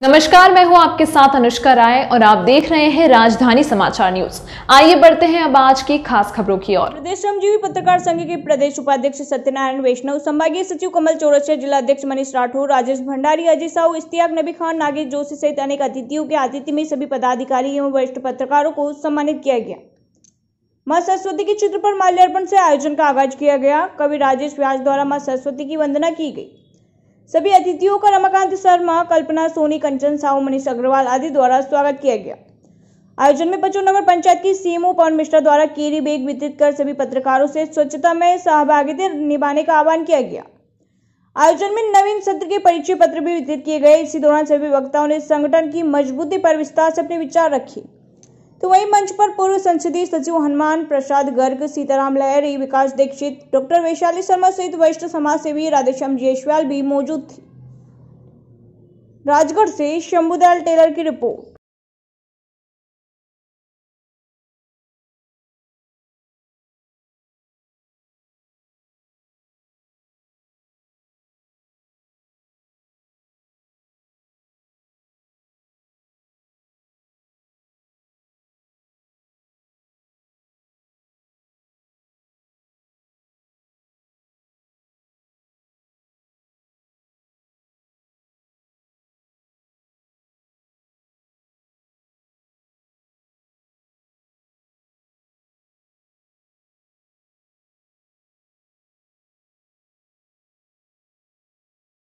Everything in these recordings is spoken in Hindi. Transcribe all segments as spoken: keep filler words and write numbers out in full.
नमस्कार, मैं हूं आपके साथ अनुष्का राय और आप देख रहे हैं राजधानी समाचार न्यूज। आइए बढ़ते हैं अब आज की खास खबरों की ओर। प्रदेश श्रमजीवी पत्रकार संघ के प्रदेश उपाध्यक्ष सत्यनारायण वैष्णव, संभागीय सचिव कमल चौरसिया, जिला अध्यक्ष मनीष राठौर, राजेश भंडारी, अजय साहू, इश्तियाक नबी खान, नागेश जोशी सहित अनेक अतिथियों के आतिथ्य में सभी पदाधिकारी एवं वरिष्ठ पत्रकारों को सम्मानित किया गया। मां सरस्वती के चित्र पर माल्यार्पण से आयोजन का आगाज किया गया। कवि राजेश व्यास द्वारा मां सरस्वती की वंदना की गई। सभी अतिथियों का रमाकांत शर्मा, कल्पना सोनी, कंचन साहू, मनीष अग्रवाल आदि द्वारा स्वागत किया गया। आयोजन में पचू नगर पंचायत की सीएमओ पवन मिश्रा द्वारा केरी बैग वितरित कर सभी पत्रकारों से स्वच्छता में सहभागिता निभाने का आह्वान किया गया। आयोजन में नवीन सत्र के परिचय पत्र भी वितरित किए गए। इसी दौरान सभी वक्ताओं ने संगठन की मजबूती पर विस्तार से अपने विचार रखे। तो वहीं मंच पर पूर्व संसदीय सचिव हनुमान प्रसाद गर्ग, सीताराम लहरी, विकास दीक्षित, डॉक्टर वैशाली शर्मा सहित वरिष्ठ समाज सेवी राधेश्याम जायसवाल भी मौजूद थे। राजगढ़ से शंभुदयाल टेलर की report.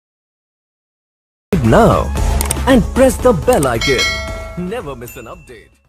Now and press the bell icon. Never miss an update.